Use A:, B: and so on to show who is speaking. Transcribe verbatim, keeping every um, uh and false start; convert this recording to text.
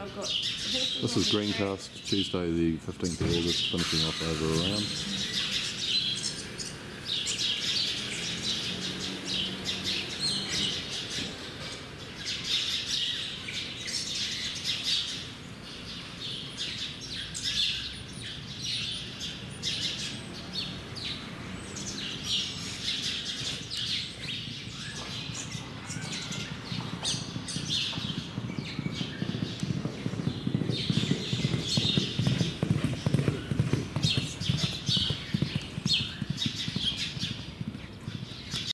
A: I've got horses
B: This
A: on
B: is
A: the
B: Greencast, Tuesday the fifteenth of August, finishing off over around.